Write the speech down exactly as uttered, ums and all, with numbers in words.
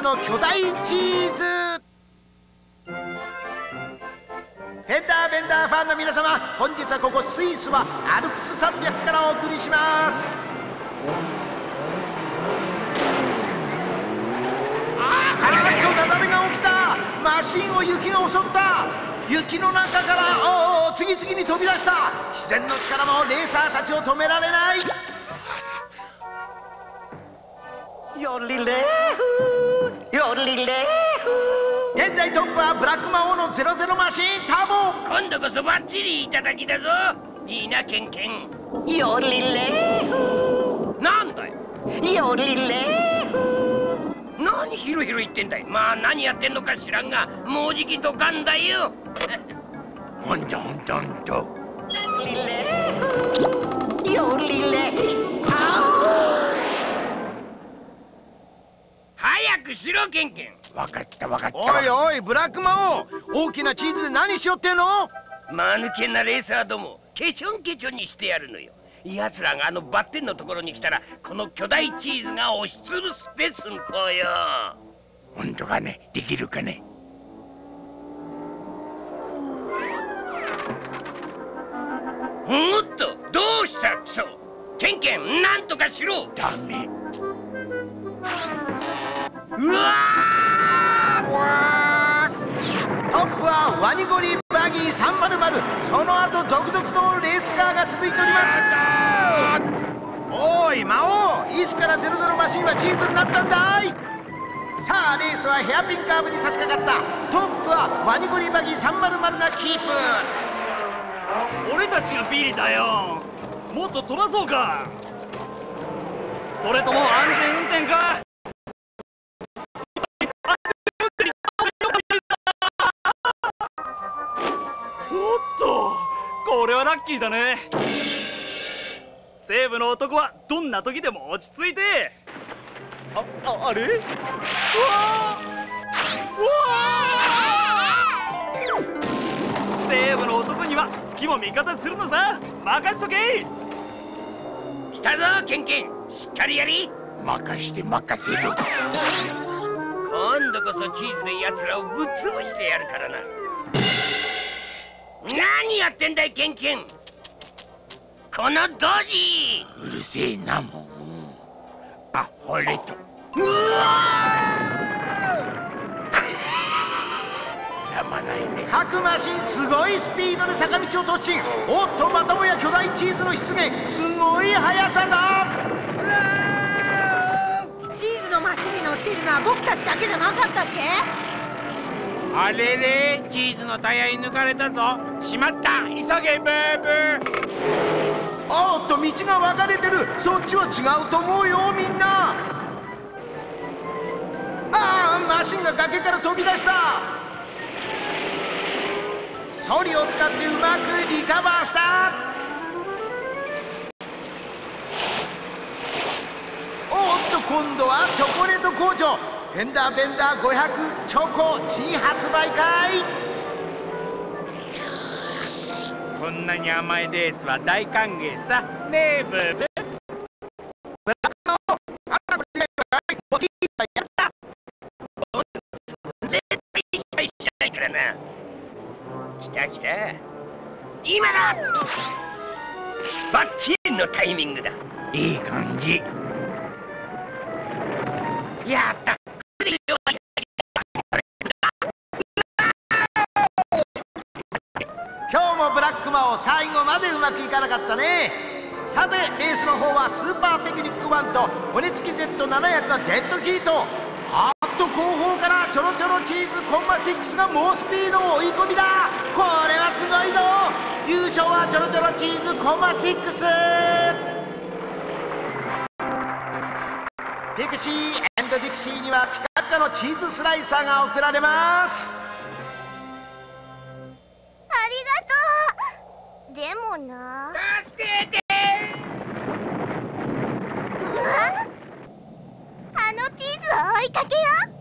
の巨大チーズ。フェンダーベンダーファンの皆様、本日はここスイスはアルプス山脈からお送りします。ああっと雪崩が起きた。マシンを雪が襲った。雪の中からおお次々に飛び出した。自然の力もレーサーたちを止められない。 ヨリレーフヨリレーフ。 現在トップはブラック魔王のゼロゼロマシンターボ。 今度こそバッチリいただきだぞ。いいなケンケン。 ヨリレーフ。 なんだよヨリレーフ。 何ヒロヒロ言ってんだい。まあ何やってんのか知らんが、もうじきドカンだよ。ほんとほんとほんと。 ヨリレーフヨリレーフ。 早くしろケンケン。 わかったわかった。 おいおいブラック魔王、大きなチーズで何しよってんの。 間抜けなレーサーどもケチョンケチョンにしてやるのよ。奴らがあのバッテンのところに来たら、この巨大チーズが押しつぶすってすんこよ。 本当かね、できるかね。 おっとどうしたクソ。ケンケンなんとかしろ。 ダメ。 うわートップはワニゴリバギーさんまるまる。その後続々とレースカーが続いております。おい魔王、いつからゼロゼロマシンはチーズになったんだい。さあレースはヘアピンカーブに差し掛かった。トップはワニゴリバギーさんまるまるがキープ。 俺たちがビリだよ。もっと飛ばそうか。それとも安全運転か。おっとこれはラッキーだね。西部の男はどんな時でも落ち着いて。あ、あ、あれ？うわー！うわー！西部の男には月も味方するのさ。任しとけ。 来たぞケンケン、しっかりやり。 任して任せる。 今度こそチーズで奴らをぶっ潰してやるからな。何やってんだいケンケン、このドジ。 うるせえなもん。あ、ほれと。 うわやまないね。 各マシンすごいスピードで坂道を突進。おっとまたもや巨大チーズの出現。すごい速さだ。 チーズのマシンに乗っているのは僕たちだけじゃなかったっけ。 あれれ、チーズのタイヤに抜かれたぞ。しまった、急げブーブー。 おっと道が分かれてる。そっちは違うと思うよみんな。ああマシンが崖から飛び出した。ソリを使ってうまくリカバーした。おっと今度はチョコレート工場。フェンダーベンダーごひゃくチョコ新発売かい。 こんなに甘いレースは大歓迎さ。ねえブーブー。 絶対失敗しないからな。来た来た、今だ。バッチリのタイミングだ。 いい感じ。 やった。 今日もブラック魔王最後までうまくいかなかったね。さてレースの方はスーパーピクニックワンと骨付きジェットななひゃくがデッドヒート。あっと後方からちょろちょろチーズコンマシックスが猛スピード追い込みだ。これはすごいぞ。優勝はちょろちょろチーズコンマシックス。ピクシー&ディクシーにはピカピカのチーズスライサーが贈られます。 ありがとう。でもな。 助けて。 あのチーズを追いかけよう。